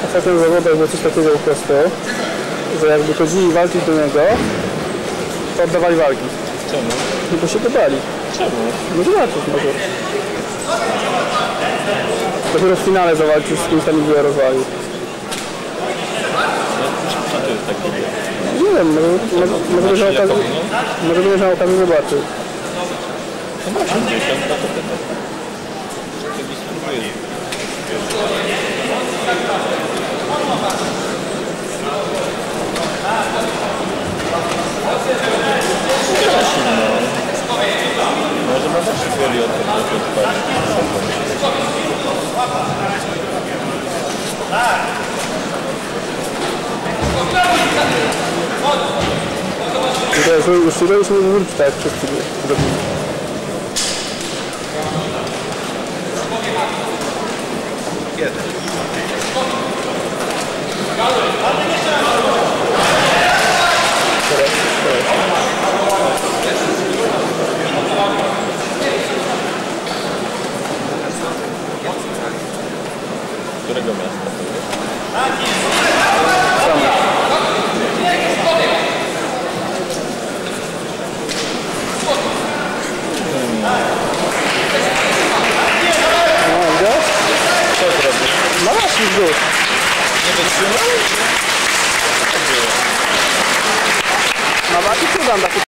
ostatnim zawodach było coś takiego po prostu, że jakby chodzili walczyć do niego, to oddawali walki. Czemu? No bo się dodali. Czemu? No zobaczysz może. Dopiero w finale zawalczył z kimś tam i go rozwalił. Co to jest takiego? Nie wiem, może będziesz miał okazję zobaczyć. To ma 80, no to wtedy. Wtedy spróbuję. Może ma też woli o tym, że odpalić. Już nie wróci tak jak wszyscy zrobili. Jeden. Którego miasta? Co zrobisz? No właśnie, już. Nie wytrzymałeś? No właśnie, co dam takie